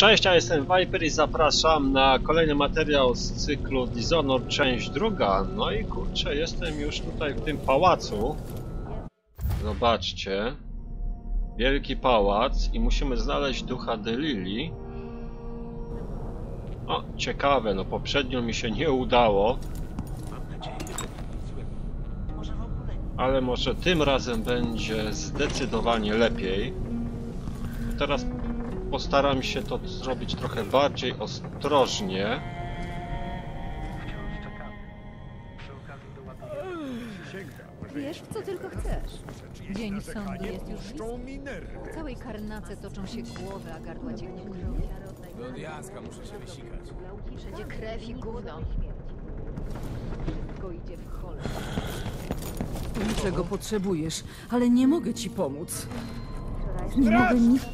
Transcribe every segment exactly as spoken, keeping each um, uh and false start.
Cześć, ja jestem Viper i zapraszam na kolejny materiał z cyklu Dishonored, część druga. No i kurczę, jestem już tutaj w tym pałacu. Zobaczcie. Wielki pałac i musimy znaleźć ducha Delili. O, ciekawe, no poprzednio mi się nie udało. Ale może tym razem będzie zdecydowanie lepiej. Teraz postaram się to zrobić trochę bardziej ostrożnie. Wiesz, w co tylko chcesz. Dzień sądu jest już blisko. W całej karnace toczą się głowy, a gardła ciekną krwią. Do diaska muszę się wysikać. Wszędzie krew i gówno. Wszystko idzie w cholerę. Niczego potrzebujesz, ale nie mogę ci pomóc. Nie mogę nic.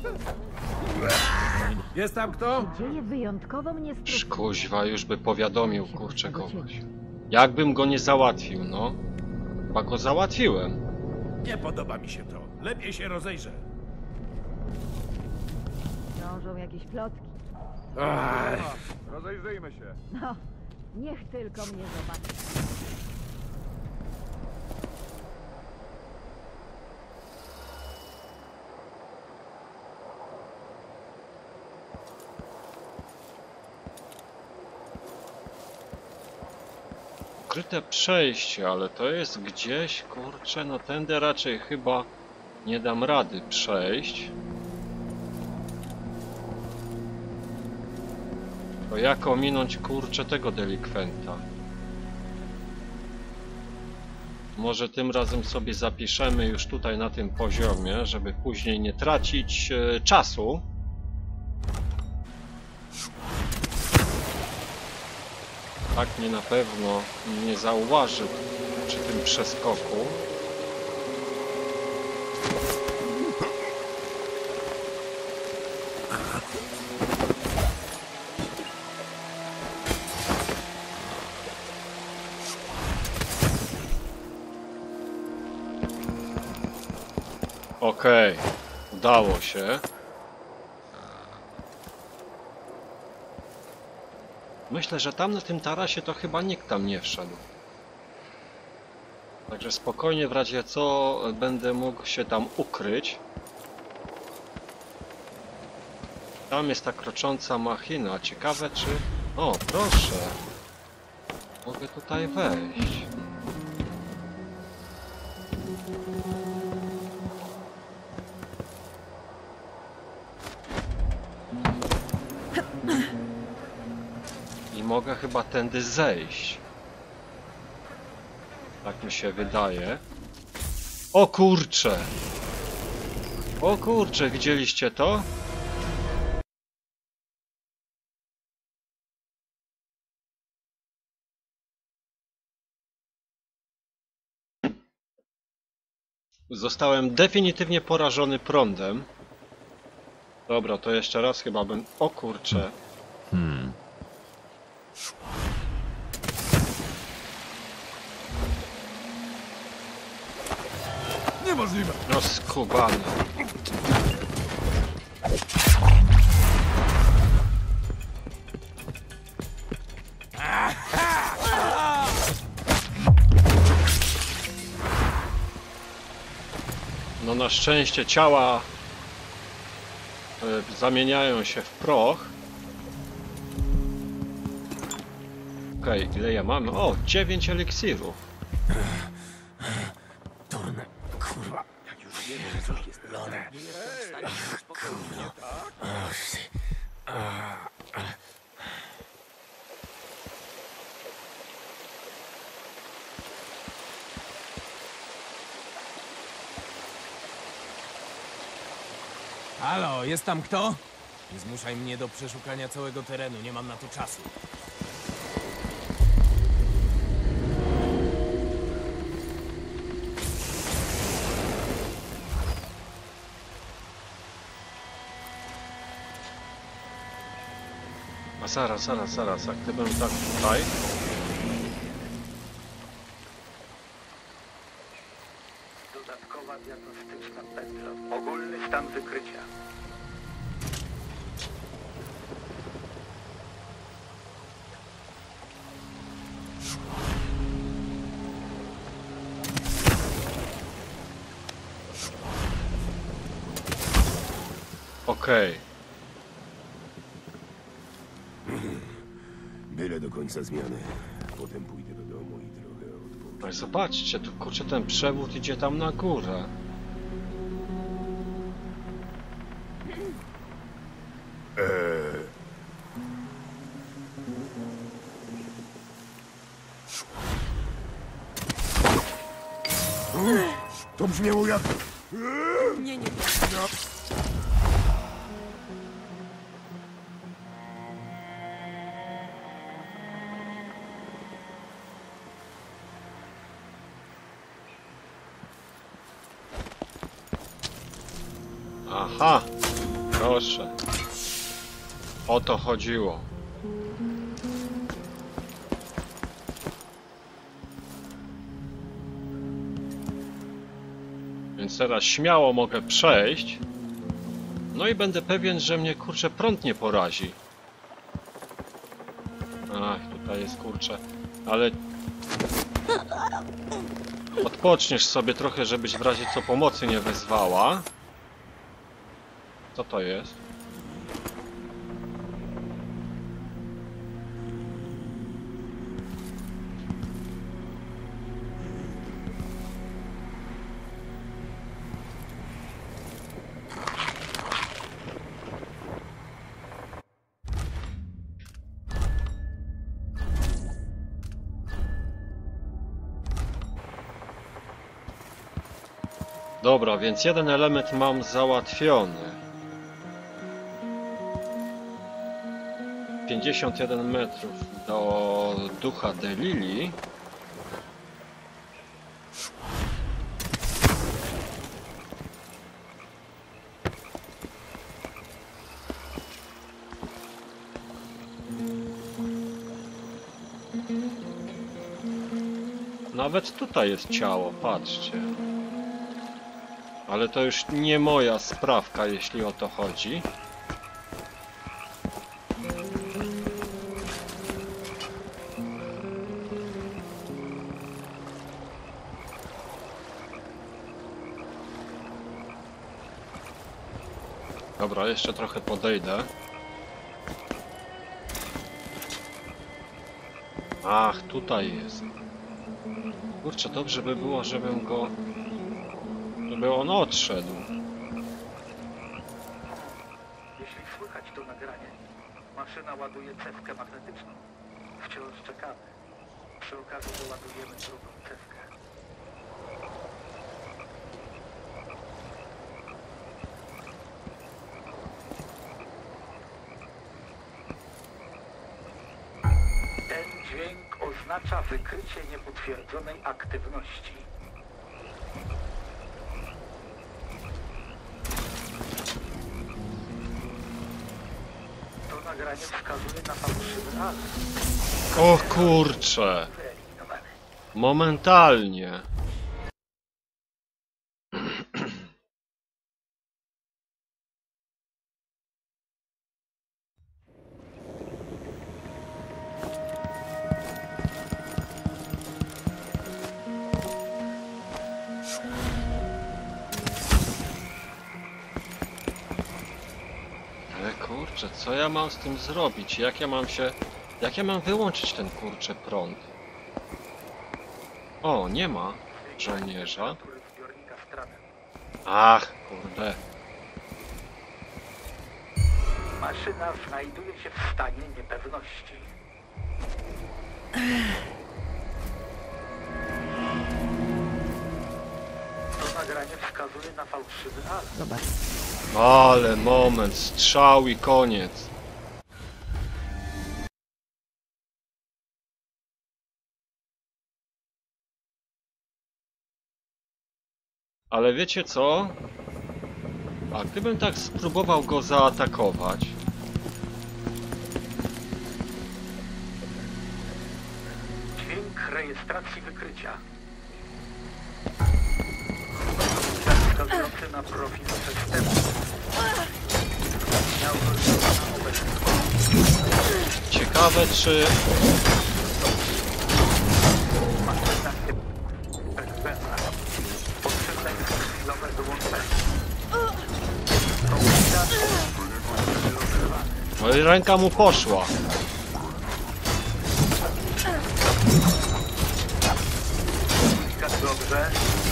Jest tam kto? Dzieje wyjątkowo mnie Szkuźwa, już by powiadomił, kurczę, kogoś. Jakbym go nie załatwił, no. Chyba go załatwiłem. Nie podoba mi się to. Lepiej się rozejrzę. Krążą jakieś plotki. Rozejrzyjmy się. No, niech tylko mnie zobaczy. Ukryte przejście, ale to jest gdzieś, kurczę, no tędy raczej chyba nie dam rady przejść. To jak ominąć, kurczę, tego delikwenta? Może tym razem sobie zapiszemy już tutaj na tym poziomie, żeby później nie tracić e, czasu. Tak mnie na pewno nie zauważy przy tym przeskoku. Okej, udało się. Myślę, że tam na tym tarasie to chyba nikt tam nie wszedł. Także spokojnie, w razie co będę mógł się tam ukryć. Tam jest ta krocząca machina. Ciekawe czy... O, proszę. Mogę tutaj wejść. I mogę chyba tędy zejść. Tak mi się wydaje. O kurcze! O kurcze, widzieliście to? Zostałem definitywnie porażony prądem. Dobra, to jeszcze raz chyba bym... O kurcze. Hmm. Niemożliwe. No skubany. No na szczęście ciała y, zamieniają się w proch. Okej, okay, ile ja mamy? O, dziewięć eliksirów. Turne. Kurwa. Jak już wiemy, że coś jest lone. Kurwa. Halo, jest tam kto? Nie zmuszaj mnie do przeszukania całego terenu, nie mam na to czasu. A zaraz, zaraz, zaraz, jak gdybym tak tutaj... Dodatkowa diagnostyczna pętla. Ogólny stan wykrycia. Okej. Byle do końca zmiany. Potem pójdę do domu i trochę odpocznę. No i zobaczcie, tu kurczę ten przewód idzie tam na górę. Eee. To brzmiało jak... Nie, nie. Aha, proszę. O to chodziło. Więc teraz śmiało mogę przejść. No i będę pewien, że mnie kurczę prąd nie porazi. Ach, tutaj jest kurczę. Ale... Odpoczniesz sobie trochę, żebyś w razie co pomocy nie wezwała. Co to jest? Dobra, więc jeden element mam załatwiony. pięćdziesiąt jeden metrów do ducha Delili. Nawet tutaj jest ciało, patrzcie. Ale to już nie moja sprawka, jeśli o to chodzi. Dobra, jeszcze trochę podejdę. Ach, tutaj jest. Kurczę, dobrze by było, żebym go... żeby on odszedł. Jeśli słychać to nagranie, maszyna ładuje cewkę magnetyczną. Wciąż czekamy. Przy okazji doładujemy drugą cewkę. Ten dźwięk oznacza wykrycie niepotwierdzonej aktywności. To nagranie wskazuje na fałszywy alarm. O kurcze! Wyeliminowany. Momentalnie. Ale kurczę, co ja mam z tym zrobić? Jak ja mam się... Jak ja mam wyłączyć ten kurczę prąd? O, nie ma żołnierza. Temperatury zbiornika straty. Ach, kurde. Maszyna znajduje się w stanie niepewności. To nagranie wskazuje na fałszywy alarm. Zobacz. Ale moment, strzał i koniec. Ale wiecie co? A gdybym tak spróbował go zaatakować? Dźwięk rejestracji wykrycia. Wskazujący na profil przestępstwa. Nieautoryzowana obecność. Ciekawe czy... Maszyna niezbędna. Potrzebne jest chwilowe wyłączenie. Komunikacja No i ręka mu poszła. Dobrze.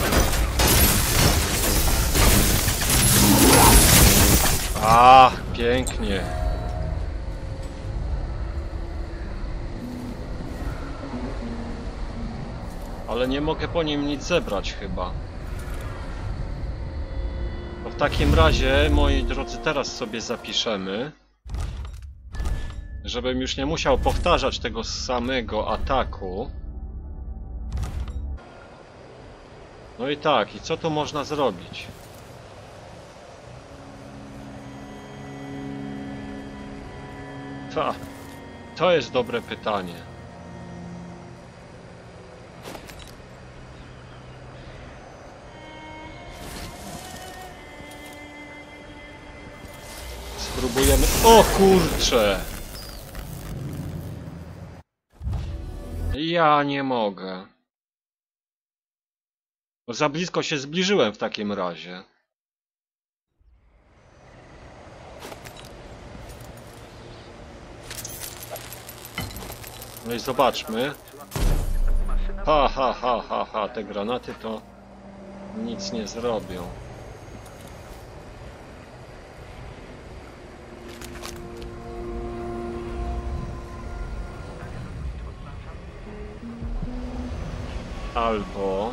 A, pięknie. Ale nie mogę po nim nic zebrać chyba. To w takim razie, moi drodzy, teraz sobie zapiszemy, żebym już nie musiał powtarzać tego samego ataku. No i tak, i co tu można zrobić? Ta, to jest dobre pytanie. Spróbujemy... O kurcze! Ja nie mogę. Za blisko się zbliżyłem w takim razie. No i zobaczmy. Ha, ha, ha, ha, ha. Te granaty to nic nie zrobią. Albo...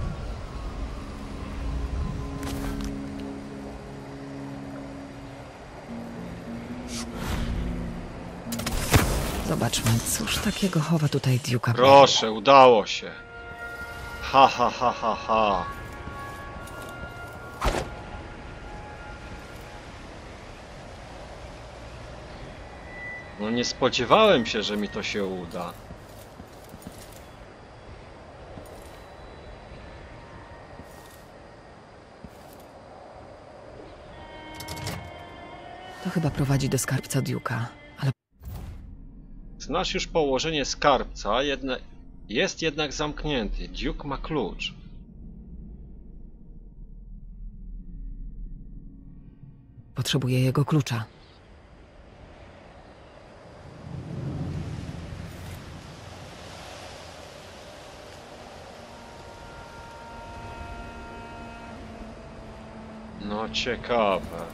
Zobaczmy, cóż takiego chowa tutaj Duke'a. Proszę, udało się. Ha, ha, ha, ha, ha. No nie spodziewałem się, że mi to się uda. To chyba prowadzi do skarbca Duke'a, ale... Znasz już położenie skarbca, jedne... jest jednak zamknięty. Duke ma klucz. Potrzebuję jego klucza. No ciekawe.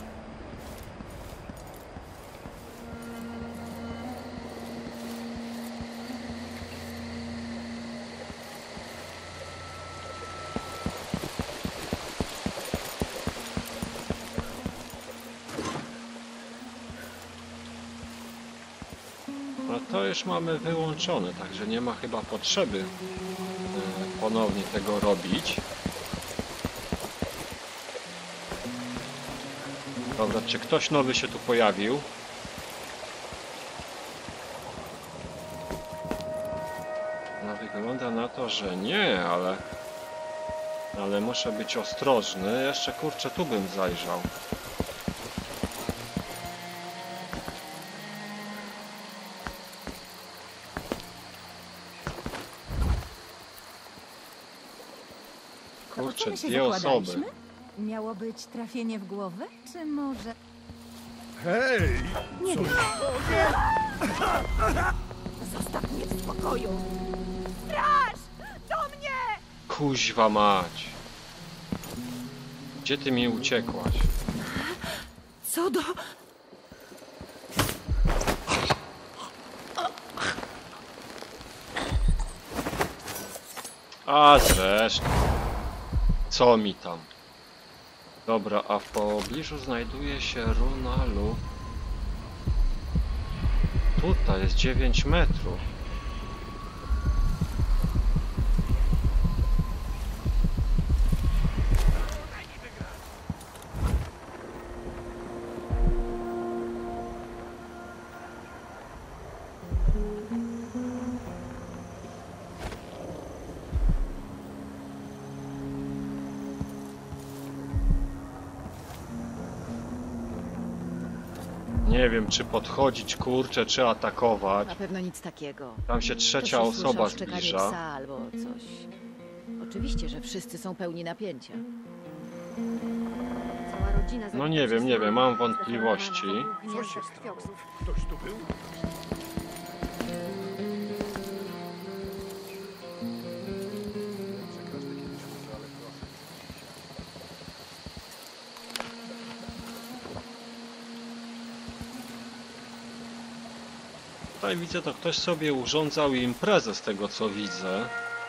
No to już mamy wyłączone, także nie ma chyba potrzeby ponownie tego robić. Dobra, czy ktoś nowy się tu pojawił? No wygląda na to, że nie, ale... Ale muszę być ostrożny. Jeszcze kurczę, tu bym zajrzał. Kurczę, dwie osoby. Miało być trafienie w głowę, czy może... Hej! Nie wiem. Zostaw mnie w spokoju! Straż! Do mnie! Kuźwa mać! Gdzie ty mi uciekłaś? Co do... A zresztą. Co mi tam? Dobra, a w pobliżu znajduje się runa lub... Tutaj jest dziewięć metrów. Nie wiem, czy podchodzić, kurczę, czy atakować. Na pewno nic takiego. Tam się trzecia Ktoś usłyszał osoba szczekanie zbliża. psa albo coś. Oczywiście, że wszyscy są pełni napięcia. Cała rodzina No nie wiem, nie wiem, mam wątpliwości. Co się stało? Ktoś tu był? Tutaj widzę, to ktoś sobie urządzał imprezę z tego co widzę.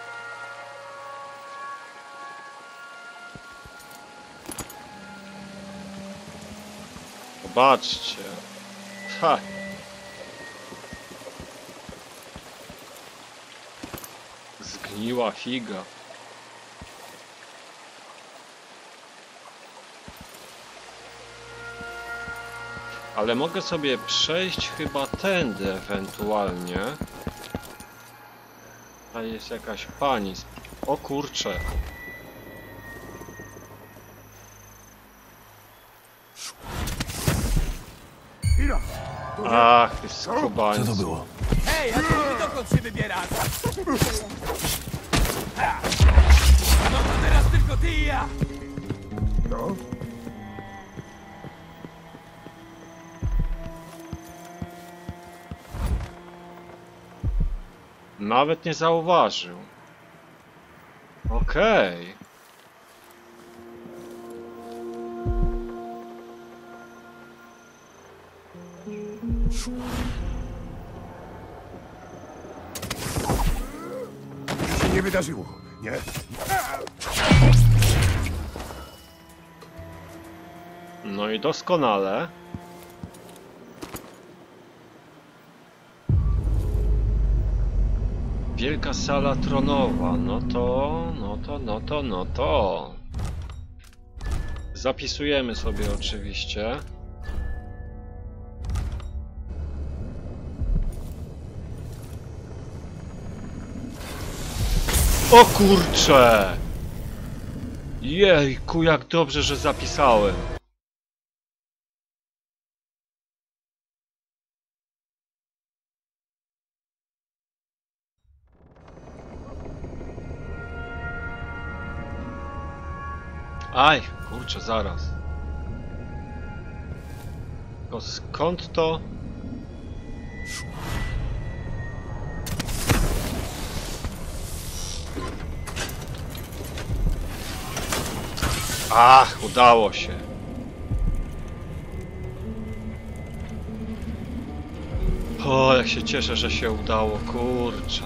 Zobaczcie. Ha. Zgniła figa. Ale mogę sobie przejść chyba tędy ewentualnie. A jest jakaś pani. O kurcze. Ira! Ach, ty Co skubańcu. to było? Hej, a ty dokąd się wybierasz? No to teraz tylko ty i ja! No? Nawet nie zauważył. Okej. Nic się nie wydarzyło, nie? No i doskonale. Wielka sala tronowa. No to, no to, no to, no to. Zapisujemy sobie oczywiście. O kurcze! Jejku, jak dobrze, że zapisałem. Aj, kurczę, zaraz. Tylko skąd to? Ach, udało się. O, jak się cieszę, że się udało, kurczę.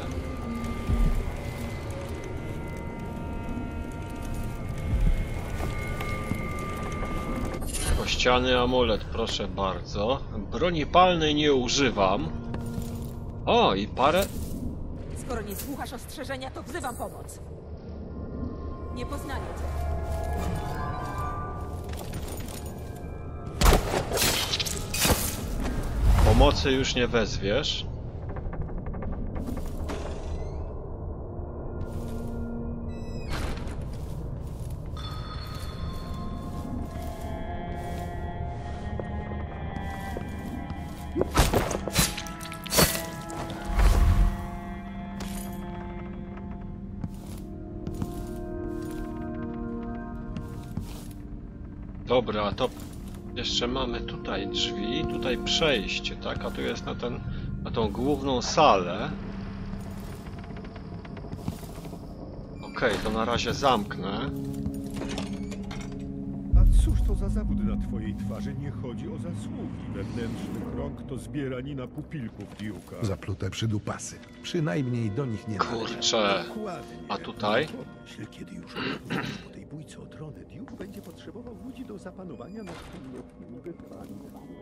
Kościany amulet, proszę bardzo. Broni palnej nie używam. O, i parę... Skoro nie słuchasz ostrzeżenia, to wzywam pomoc. Nie poznaję cię. Pomocy już nie wezwiesz. Dobra, to jeszcze mamy tutaj drzwi, tutaj przejście, tak? A tu jest na ten, na tą główną salę. Okej, to na razie zamknę. A cóż to za zawód na twojej twarzy? Nie chodzi o zasługi. Wewnętrzny krąg to zbieranina pupilków Duke'a. Zaplute przydupasy. Przynajmniej do nich nie należy. Kurczę. Dokładnie. A tutaj? Pomyśl, kiedy już po tej bójce o tronę Duke będzie potrzebował ludzi do zapanowania nad północnymi wyspami.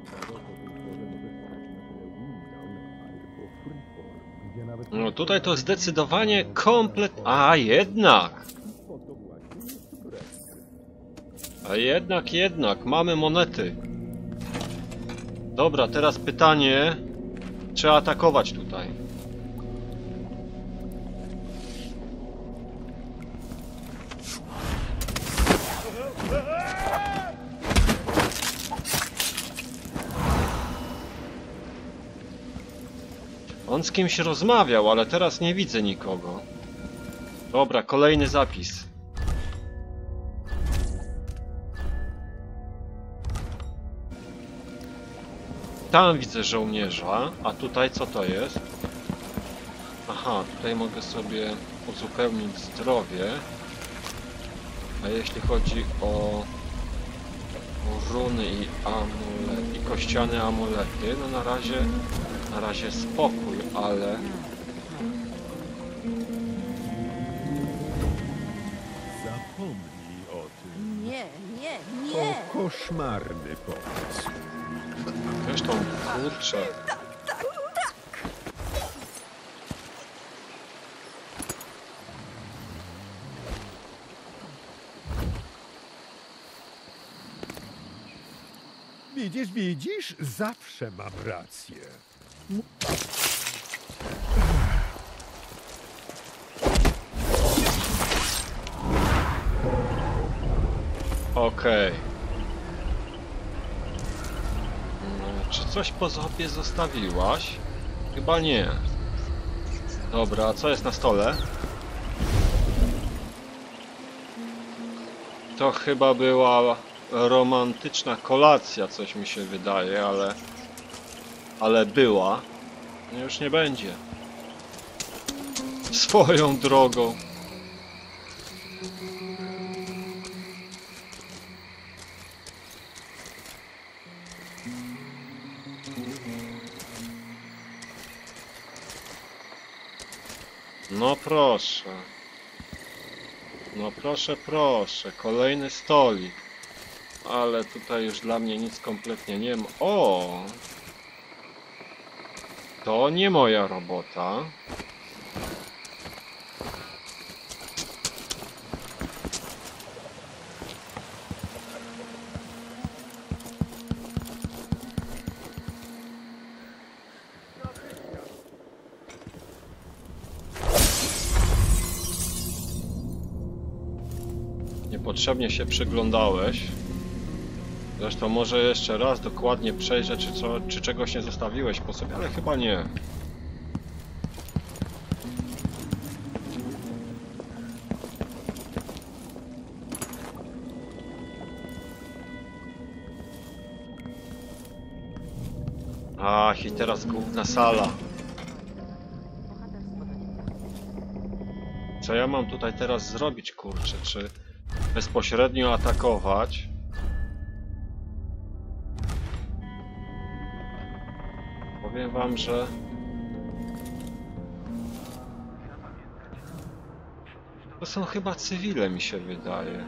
No tutaj to zdecydowanie komplet... A jednak! A jednak, jednak, mamy monety. Dobra, teraz pytanie, czy atakować tutaj? On z kimś rozmawiał, ale teraz nie widzę nikogo. Dobra, kolejny zapis. Tam widzę żołnierza, a tutaj co to jest? Aha, tutaj mogę sobie uzupełnić zdrowie. A jeśli chodzi o, o runy i amulety, i kościane amulety, no na razie, na razie spokój, ale... Zapomnij o tym. Nie, nie, To nie! koszmarny pomysł. Zresztą, kurczę... Widzisz, widzisz? Zawsze mam rację. Okej. No, czy coś po sobie zostawiłaś? Chyba nie. Dobra, co jest na stole? To chyba była romantyczna kolacja, coś mi się wydaje, ale... Ale była. Już nie będzie. Swoją drogą. No proszę. No proszę, proszę. Kolejny stolik. Ale tutaj już dla mnie nic kompletnie nie ma. O! To nie moja robota. Niepotrzebnie się przyglądałeś. Zresztą może jeszcze raz dokładnie przejrzę, czy, co, czy czegoś nie zostawiłeś po sobie, ale chyba nie. Ach, i teraz główna sala. Co ja mam tutaj teraz zrobić, kurczę? Czy bezpośrednio atakować? Powiem wam, że... To są chyba cywile, mi się wydaje.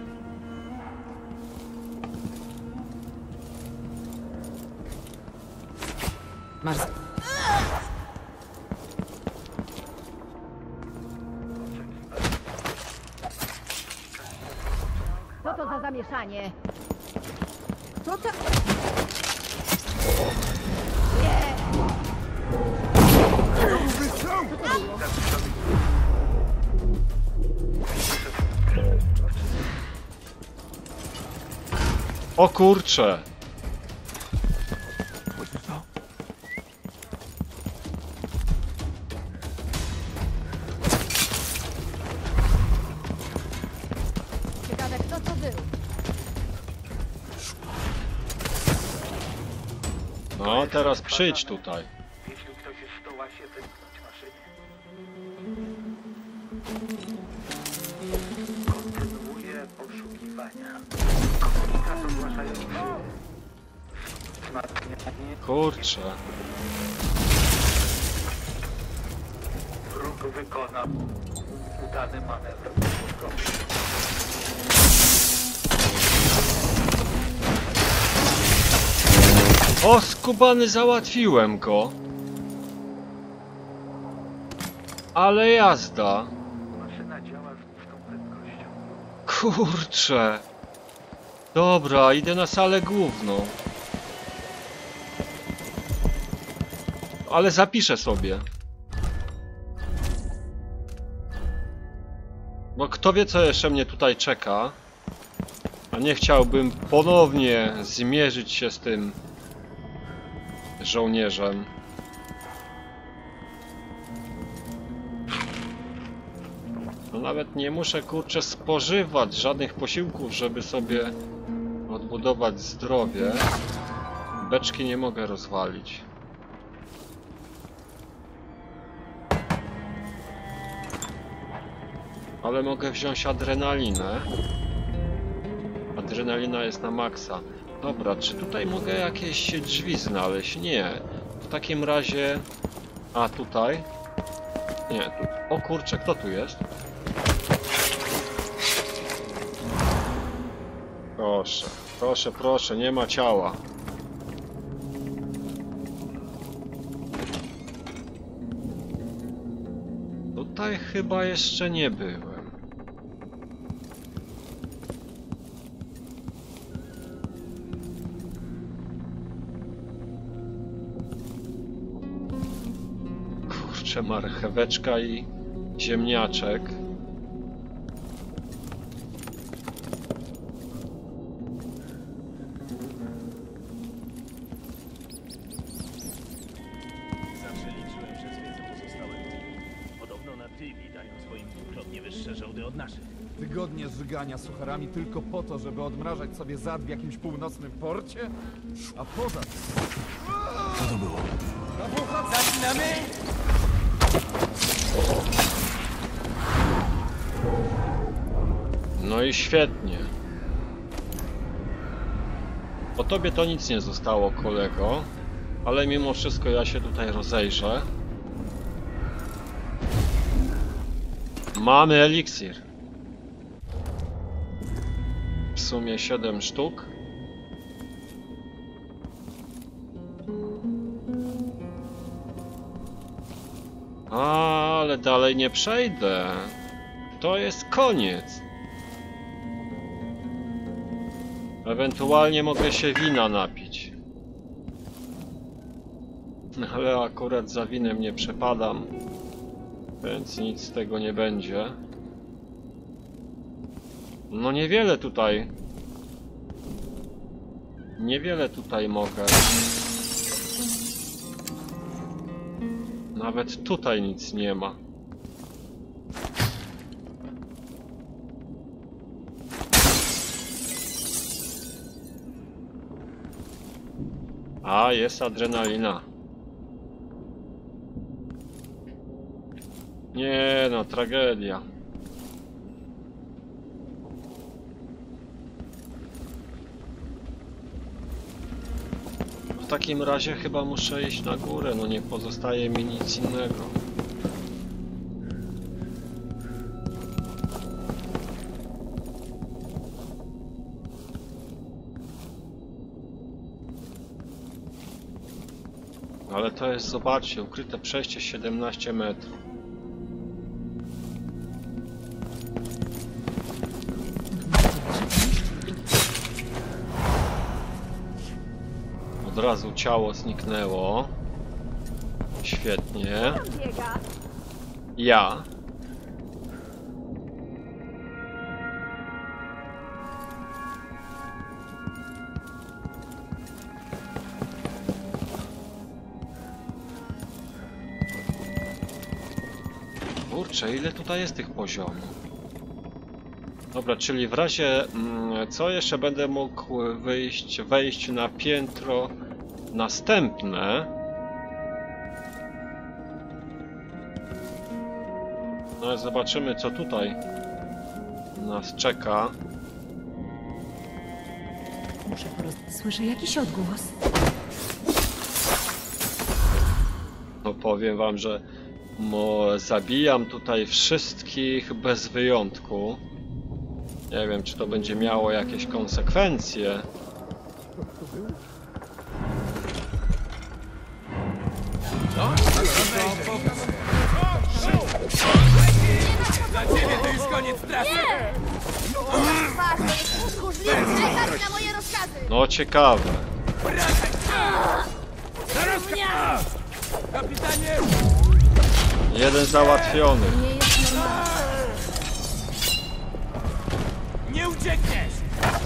Masz... Co to za zamieszanie? To ta... O kurcze! Ciekawe, kto to był? No, teraz przyjdź tutaj. Jeśli ktoś zdoła się wymknąć maszynie. Kontynuuję poszukiwania. Komunikat ogłaszający wzmacnianie. Kurczę. Wróg wykona udany manewr. O, skubany, załatwiłem go. Ale jazda. Maszyna działa z niską prędkością. Kurczę. Dobra, idę na salę główną. Ale zapiszę sobie. Bo kto wie, co jeszcze mnie tutaj czeka. A nie chciałbym ponownie zmierzyć się z tym żołnierzem. No nawet nie muszę, kurczę, spożywać żadnych posiłków, żeby sobie odbudować zdrowie. Beczki nie mogę rozwalić. Ale mogę wziąć adrenalinę. Adrenalina jest na maksa. Dobra, czy tutaj mogę jakieś drzwi znaleźć? Nie. W takim razie... A, tutaj? Nie, tu... O kurczę, kto tu jest? Proszę, proszę, proszę, nie ma ciała. Tutaj chyba jeszcze nie byłem. Kurczę, marcheweczka i ziemniaczek. Zawsze liczyłem, że zwiedzą pozostałe ludy. Podobno natywi dają swoim dwukrotnie wyższe żołdy od naszych. Tygodnie żygania sucharami tylko po to, żeby odmrażać sobie zad w jakimś północnym porcie? A poza tym... Co to było? Zaczynamy! No i świetnie. Po tobie to nic nie zostało, kolego. Ale mimo wszystko ja się tutaj rozejrzę. Mamy eliksir. W sumie siedem sztuk. A, ale dalej nie przejdę. To jest koniec. Ewentualnie mogę się wina napić. Ale akurat za winem nie przepadam. Więc nic z tego nie będzie. No niewiele tutaj. Niewiele tutaj mogę. Nawet tutaj nic nie ma. A, jest adrenalina. Nie no, tragedia. W takim razie chyba muszę iść na górę, no nie pozostaje mi nic innego. Ale to jest, zobaczcie, ukryte przejście siedemnaście metrów. Od razu ciało zniknęło. Świetnie. Ja. Kurczę, ile tutaj jest tych poziomów? Dobra, czyli w razie mm, co jeszcze będę mógł wyjść, wejść na piętro następne. No i zobaczymy, co tutaj nas czeka. Muszę poroz... Słyszę jakiś odgłos. No powiem wam, że mo, zabijam tutaj wszystkich bez wyjątku. Nie wiem, czy to będzie miało jakieś konsekwencje. Dla ciebie to już koniec trasy! Czekać na moje rozkazy! No ciekawe. Kapitanie! Jeden załatwiony. Nie jest normalne. Nie uciekniesz!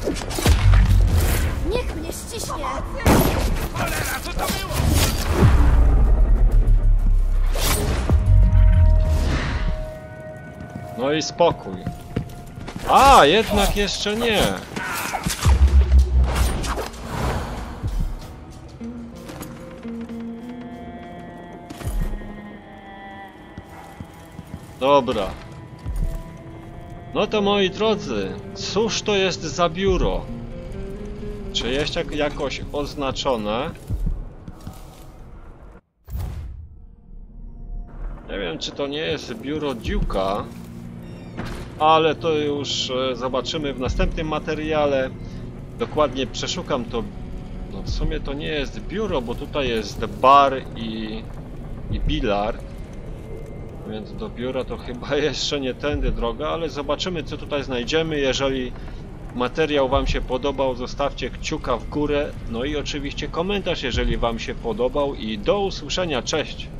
Niech mnie ściśnie! Cholera, co to było? No i spokój. A, jednak jeszcze nie. Dobra. No to moi drodzy, cóż to jest za biuro? Czy jest jak, jakoś oznaczone? Nie wiem, czy to nie jest biuro Duke'a, ale to już e, zobaczymy w następnym materiale. Dokładnie przeszukam to. No w sumie to nie jest biuro, bo tutaj jest bar i, i bilard. Więc do biura to chyba jeszcze nie tędy droga, ale zobaczymy, co tutaj znajdziemy. Jeżeli materiał wam się podobał, zostawcie kciuka w górę. No i oczywiście komentarz, jeżeli wam się podobał. I do usłyszenia, cześć!